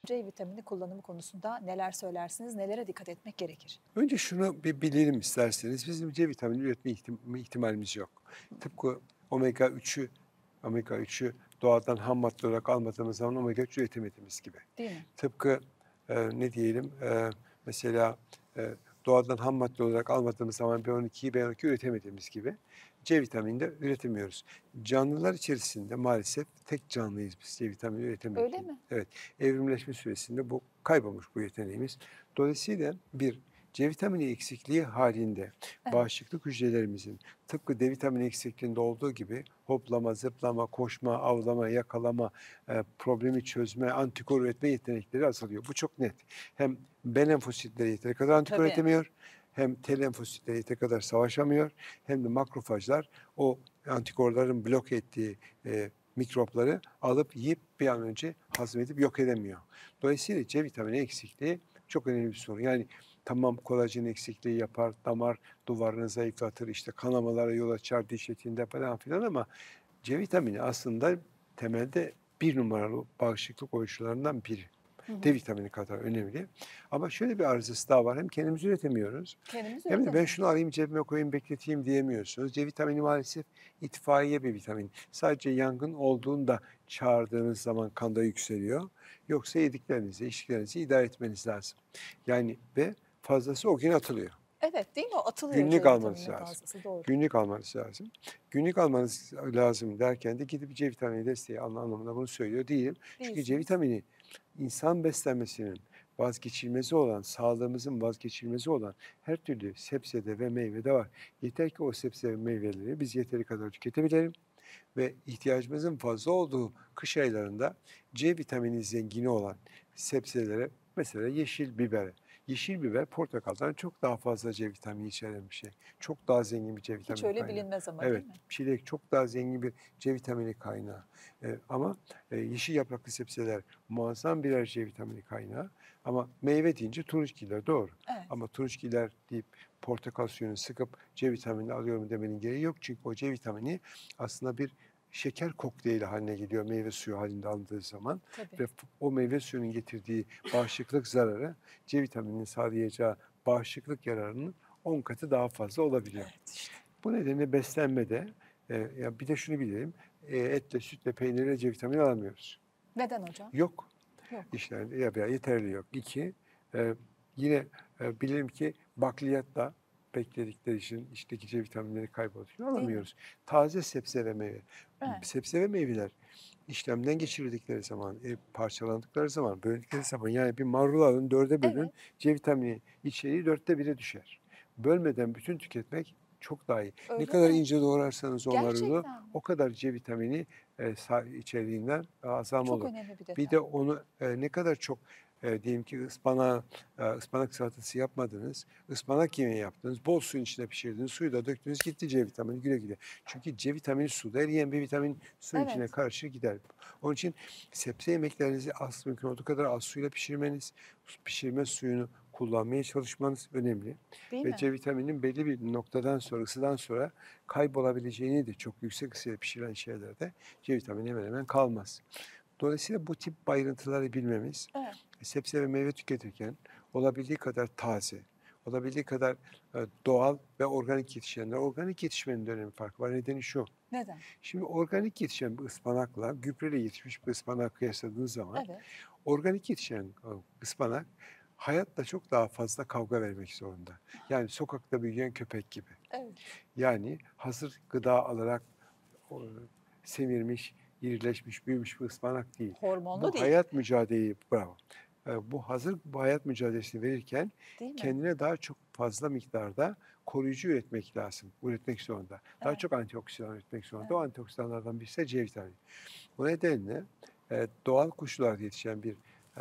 C vitamini kullanımı konusunda neler söylersiniz, nelere dikkat etmek gerekir? Önce şunu bir bilelim isterseniz. Bizim C vitamini üretme ihtimalimiz yok. Tıpkı omega 3'ü omega 3'ü doğadan ham madde olarak almadığımız zaman omega 3 üretemediğimiz gibi. Değil mi? Tıpkı ne diyelim mesela doğadan ham madde olarak almadığımız zaman B12'yi B12 üretemediğimiz gibi C vitamini de üretemiyoruz. Canlılar içerisinde maalesef tek canlıyız biz C vitamini üretemedik. Öyle mi? Evet, evrimleşme süresinde bu kaybolmuş bu yeteneğimiz. Dolayısıyla bir C vitamini eksikliği halinde Evet. bağışıklık hücrelerimizin tıpkı D vitamini eksikliğinde olduğu gibi hoplama, zıplama, koşma, avlama, yakalama, problemi çözme, antikor üretme yetenekleri azalıyor. Bu çok net. Hem B lenfositleri yeteri kadar antikor Tabii. üretemiyor, hem T lenfositleri yeteri kadar savaşamıyor, hem de makrofajlar o antikorların bloke ettiği mikropları alıp yiyip bir an önce hazmedip yok edemiyor. Dolayısıyla C vitamini eksikliği çok önemli bir sorun. Yani tamam kolajen eksikliği yapar, damar duvarını zayıflatır, işte kanamalara yol açar diş etinde falan filan ama C vitamini aslında temelde bir numaralı bağışıklık oyuncularından biri. Hı hı. D vitamini kadar önemli. Ama şöyle bir arızası daha var. Hem kendimiz üretemiyoruz Kendimiz hem de ben üretemiyoruz. şunu alayım cebime koyayım bekleteyim diyemiyorsunuz. C vitamini maalesef itfaiye bir vitamin. Sadece yangın olduğunda çağırdığınız zaman kanda yükseliyor. Yoksa yediklerinizi, içtiklerinizi idare etmeniz lazım. Yani ve fazlası o gün atılıyor. Evet, değil mi? O atılıyor Günlük C almanız vitamini lazım. fazlası. Doğru. Günlük almanız lazım. Günlük almanız lazım derken de gidip C vitamini desteği alma anlamında bunu söylüyor değilim. Çünkü C Değilsiniz. vitamini insan beslenmesinin vazgeçilmezi olan, sağlığımızın vazgeçilmezi olan her türlü sebzede ve meyvede var. Yeter ki o sebze ve meyveleri biz yeteri kadar tüketebilelim ve ihtiyacımızın fazla olduğu kış aylarında C vitamini zengini olan sebzelere, mesela yeşil biber. Yeşil biber portakaldan çok daha fazla C vitamini içeren bir şey. Çok daha zengin bir C Hiç vitamini öyle kaynağı. bilinmez ama, değil Evet, mi? çilek çok daha zengin bir C vitamini kaynağı. Ama yeşil yapraklı sebzeler muazzam birer C vitamini kaynağı. Ama meyve deyince turunçgiller doğru. Evet. Ama turunçgiller deyip portakal suyunu sıkıp C vitamini alıyorum demenin gereği yok. Çünkü o C vitamini aslında bir şeker kokteyli haline geliyor meyve suyu halinde alındığı zaman Tabii. ve o meyve suyunun getirdiği bağışıklık zararı C vitamininin sağlayacağı bağışıklık yararının 10 katı daha fazla olabiliyor. Evet, işte. Bu nedenle beslenmede ya bir de şunu bilelim, etle, sütle, peynirle C vitamini alamıyoruz. Neden hocam? Yok. Yok. İşte ya yeterli yok. İki, yine bilelim ki bakliyatla bekledikleri için içteki C vitaminleri kayboluyor. Değil mi? Alamıyoruz. Taze sebze ve meyve. Evet. Sebze ve meyveler işlemden geçirildikleri zaman, parçalandıkları zaman, böldükleri zaman yani bir marul alın, 4'e bölün, Evet. C vitamini içeriği 1/4'e düşer. Bölmeden bütün tüketmek çok daha iyi. Ne Öyle kadar mi? ince doğrarsanız o marulu Gerçekten mi? o kadar C vitamini içeriğinden azalma Çok olur. önemli bir Bir detay. de onu ne kadar çok diyelim ki ıspanak salatası yapmadınız, ıspanak yemeği yaptınız, bol suyun içine pişirdiniz, suyu da döktünüz, gitti C vitamini güle güle. Çünkü C vitamini suda eriyen bir vitamin suyun içine Evet. karışır gider. Onun için sebze yemeklerinizi az mümkün olduğu kadar az suyla pişirmeniz, pişirme suyunu kullanmaya çalışmanız önemli. Değil Ve mi? C vitamininin belli bir noktadan sonra, ısıdan sonra kaybolabileceğini de çok yüksek ısıyla pişirilen şeylerde C vitamini hemen hemen kalmaz. Dolayısıyla bu tip ayrıntıları bilmemiz, Evet. sebze ve meyve tüketirken olabildiği kadar taze, olabildiği kadar doğal ve organik yetişenler. Organik yetişmenin de önemli farkı var. Nedeni şu. Neden? Şimdi organik yetişen bir ıspanakla gübreyle yetişmiş bir ıspanak kıyasladığınız zaman Evet. organik yetişen ıspanak hayatla çok daha fazla kavga vermek zorunda. Yani sokakta büyüyen köpek gibi. Evet. Yani hazır gıda alarak o, semirmiş, irileşmiş, büyümüş bir ıspanak değil. Bu Hormonlu değil. hayat mücadeleyi, bravo. Bu hayat mücadelesini verirken Değil mi? kendine daha çok fazla miktarda koruyucu üretmek lazım, üretmek zorunda. Daha Evet. çok antioksidan üretmek zorunda. Evet. O antioksidanlardan birisi de C vitamini. Bu nedenle doğal koşullarda yetişen bir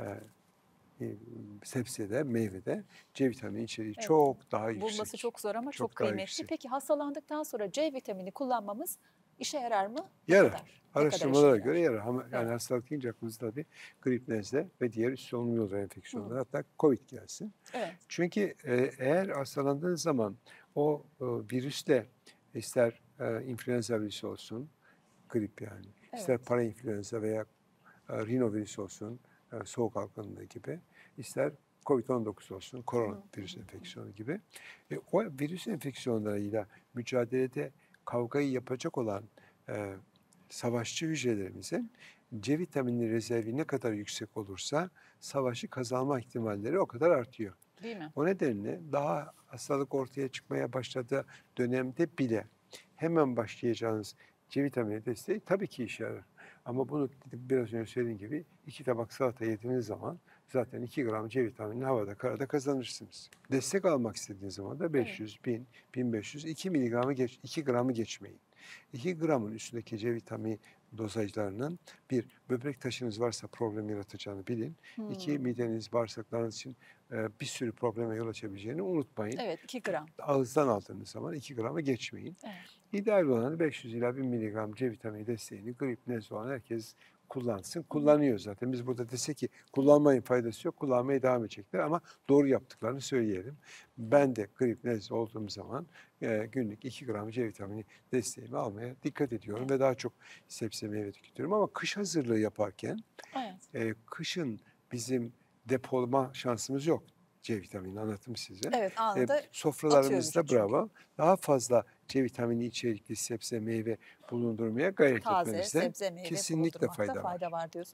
sebzede, meyvede C vitamini içeriği Evet. çok daha Bulması yüksek. çok zor ama çok Çok daha kıymetli. yüksek. Peki hastalandıktan sonra C vitamini kullanmamız işe yarar mı? Ne Yarar. kadar? Ne kadar işe Araştırmalara göre yarar? yarar. Ama yani Yarar. hastalık deyince aklımızda tabii grip, nezle ve diğer üst solunum yolları enfeksiyonları Hı. hatta COVID gelsin. Evet. Çünkü eğer hastalandığınız zaman o virüsle ister influenza virüsü olsun, grip yani, ister Evet. parainfluenza veya rinovirüs olsun, soğuk algınlığı gibi, ister COVID-19 olsun, koronavirüs enfeksiyonu gibi. O virüs enfeksiyonlarıyla mücadelede kavgayı yapacak olan savaşçı hücrelerimizin C vitamini rezervi ne kadar yüksek olursa savaşı kazanma ihtimalleri o kadar artıyor. Değil mi? O nedenle daha hastalık ortaya çıkmaya başladığı dönemde bile hemen başlayacağınız C vitamini desteği tabii ki işe yarar. Ama bunu biraz önce söylediğim gibi 2 tabak salata yediğiniz zaman zaten 2 gram C vitaminini havada karada kazanırsınız. Destek almak istediğiniz zaman da 500, 1000, 1500, 2 miligramı 2 gramı geçmeyin. 2 gramın üstündeki C vitamini dozajlarının bir, böbrek taşınız varsa problem yaratacağını bilin. 2, mideniz, bağırsaklarınız için bir sürü probleme yol açabileceğini unutmayın. Evet, 2 gram. Ağızdan aldığınız zaman 2 gramı geçmeyin. Evet. İdeal olan 500 ila 1000 miligram C vitamini desteğini grip, nezle olan herkes kullansın. Kullanıyor zaten. Biz burada desek ki kullanmayın, faydası yok, kullanmaya devam edecekler ama doğru yaptıklarını söyleyelim. Ben de grip, nezle olduğum zaman günlük 2 gram C vitamini desteğimi almaya dikkat ediyorum ve daha çok sebze meyve tüketiyorum. Ama kış hazırlığı yaparken kışın bizim depolama şansımız yok. C vitamini anlattım size. Evet, anında Sofralarımızda atıyor vücut bravo. Daha fazla C vitamini içerikli sebze meyve bulundurmaya gayret taze etmemizde sebze meyve kesinlikle bulundurmakta fayda var. fayda var diyorsun.